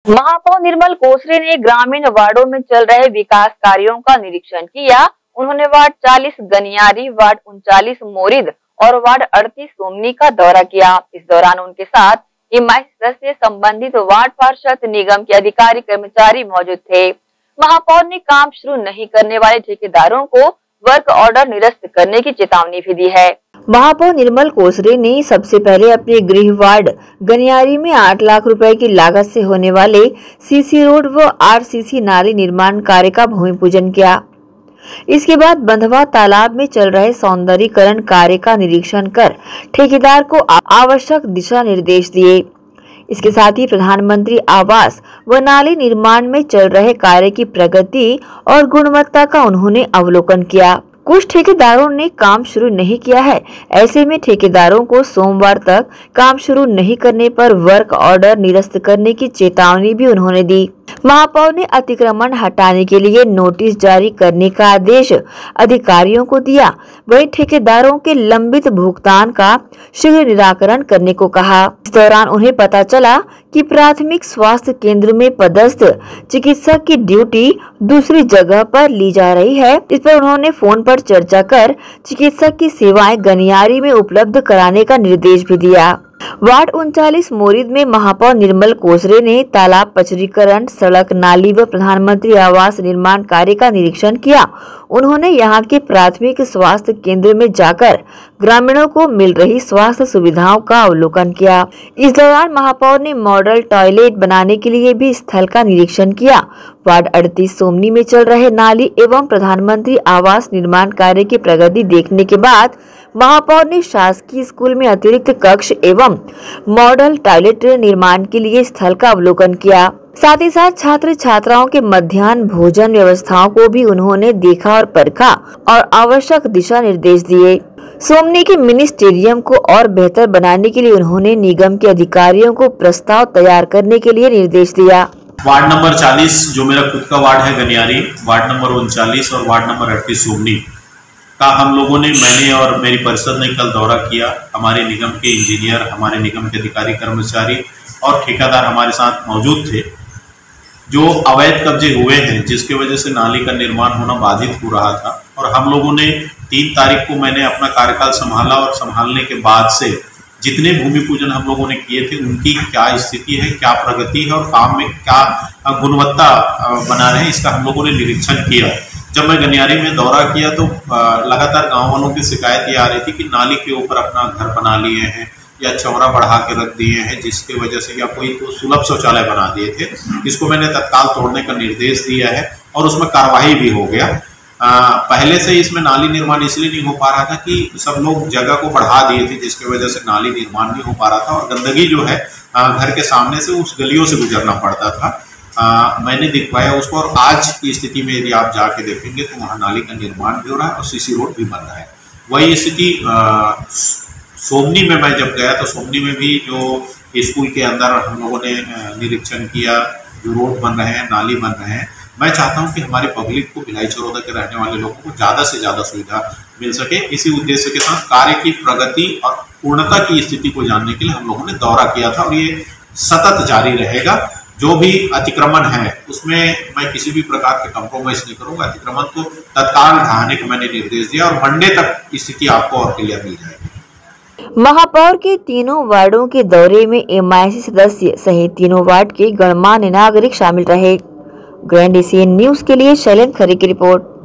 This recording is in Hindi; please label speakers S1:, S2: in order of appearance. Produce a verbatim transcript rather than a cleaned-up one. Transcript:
S1: महापौर निर्मल कोसरे ने ग्रामीण वार्डों में चल रहे विकास कार्यों का निरीक्षण किया। उन्होंने वार्ड चालीस गनियारी, वार्ड उनचालीस मोरिद और वार्ड अड़तीस सोमनी का दौरा किया। इस दौरान उनके साथ इमारत से संबंधित वार्ड पार्षद, निगम के अधिकारी, कर्मचारी मौजूद थे। महापौर ने काम शुरू नहीं करने वाले ठेकेदारों को वर्क ऑर्डर निरस्त करने की चेतावनी भी दी है।
S2: महापौर निर्मल कोसरे ने सबसे पहले अपने गृह वार्ड गनियारी में आठ लाख रुपए की लागत से होने वाले सीसी रोड व आरसीसी नाली निर्माण कार्य का भूमि पूजन किया। इसके बाद बंधवा तालाब में चल रहे सौंदर्यीकरण कार्य का निरीक्षण कर ठेकेदार को आवश्यक दिशा निर्देश दिए। इसके साथ ही प्रधानमंत्री आवास व नाली निर्माण में चल रहे कार्य की प्रगति और गुणवत्ता का उन्होंने अवलोकन किया। कुछ ठेकेदारों ने काम शुरू नहीं किया है, ऐसे में ठेकेदारों को सोमवार तक काम शुरू नहीं करने पर वर्क ऑर्डर निरस्त करने की चेतावनी भी उन्होंने दी। महापौर ने अतिक्रमण हटाने के लिए नोटिस जारी करने का आदेश अधिकारियों को दिया। वहीं ठेकेदारों के लंबित भुगतान का शीघ्र निराकरण करने को कहा। इस दौरान उन्हें पता चला कि प्राथमिक स्वास्थ्य केंद्र में पदस्थ चिकित्सक की ड्यूटी दूसरी जगह पर ली जा रही है। इस पर उन्होंने फोन पर चर्चा कर चिकित्सक की सेवाएं गनियारी में उपलब्ध कराने का निर्देश भी दिया। वार्ड उनचालीस मोरिद में महापौर निर्मल कोसरे ने तालाब पचरीकरण, सड़क, नाली व प्रधानमंत्री आवास निर्माण कार्य का निरीक्षण किया। उन्होंने यहां के प्राथमिक स्वास्थ्य केंद्र में जाकर ग्रामीणों को मिल रही स्वास्थ्य सुविधाओं का अवलोकन किया। इस दौरान महापौर ने मॉडल टॉयलेट बनाने के लिए भी स्थल का निरीक्षण किया। वार्ड अड़तीस सोमनी में चल रहे नाली एवं प्रधानमंत्री आवास निर्माण कार्य की प्रगति देखने के बाद महापौर ने शासकीय स्कूल में अतिरिक्त कक्ष एवं मॉडल टॉयलेट निर्माण के लिए स्थल का अवलोकन किया। साथ ही साथ छात्र छात्राओं के मध्याह्न भोजन व्यवस्थाओं को भी उन्होंने देखा और परखा और आवश्यक दिशा निर्देश दिए। सोमनी के मिनी स्टेडियम को और बेहतर बनाने के लिए उन्होंने निगम के अधिकारियों को प्रस्ताव तैयार करने के लिए निर्देश दिया।
S3: वार्ड नंबर चालीस जो मेरा खुद का वार्ड है गनियारी, वार्ड नंबर उनचालीस और वार्ड नंबर अड़तीस सोमनी का हम लोगों ने, मैंने और मेरी परिषद ने कल दौरा किया। हमारे निगम के इंजीनियर, हमारे निगम के अधिकारी, कर्मचारी और ठेकेदार हमारे साथ मौजूद थे। जो अवैध कब्जे हुए हैं जिसकी वजह से नाली का निर्माण होना बाधित हो रहा था, और हम लोगों ने तीन तारीख को मैंने अपना कार्यकाल संभाला और संभालने के बाद से जितने भूमि पूजन हम लोगों ने किए थे उनकी क्या स्थिति है, क्या प्रगति है और काम में क्या गुणवत्ता बना रहे हैं, इसका हम लोगों ने निरीक्षण किया। जब मैं गनियारी में दौरा किया तो लगातार गांव वालों की शिकायत ये आ रही थी कि नाली के ऊपर अपना घर बना लिए हैं या चौड़ा बढ़ा के रख दिए हैं, जिसकी वजह से या कोई तो सुलभ शौचालय बना दिए थे। इसको मैंने तत्काल तोड़ने का निर्देश दिया है और उसमें कार्रवाई भी हो गया। आ, पहले से इसमें नाली निर्माण इसलिए नहीं हो पा रहा था कि सब लोग जगह को बढ़ा दिए थे, जिसकी वजह से नाली निर्माण नहीं हो पा रहा था और गंदगी जो है आ, घर के सामने से उस गलियों से गुजरना पड़ता था। आ, मैंने दिखवाया उसको, और आज की स्थिति में यदि आप जाके देखेंगे तो वहाँ नाली का निर्माण भी हो रहा है और सीसी रोड भी बन रहा है। वही स्थिति सोमनी में मैं जब गया तो सोमनी में भी जो स्कूल के अंदर हम लोगों ने निरीक्षण किया, जो रोड बन रहे हैं, नाली बन रहे हैं। मैं चाहता हूं कि हमारे पब्लिक को, भिलाई चरोदा के रहने वाले लोगों को ज़्यादा से ज़्यादा सुविधा मिल सके। इसी उद्देश्य के साथ कार्य की प्रगति और पूर्णता की स्थिति को जानने के लिए हम लोगों ने दौरा किया था और ये सतत जारी रहेगा। जो भी अतिक्रमण है उसमें मैं किसी भी प्रकार के कंप्रोमाइज नहीं करूंगा। अतिक्रमण को तत्काल ढहाने का मैंने निर्देश दिया और मंडे तक स्थिति आपको और क्लियर मिल जाएगी।
S2: महापौर के तीनों वार्डों के दौरे में एमआईसी सदस्य सहित तीनों वार्ड के गणमान्य नागरिक शामिल रहे। ग्रैंड एशियन न्यूज के लिए शैलेंद्र खरे की रिपोर्ट।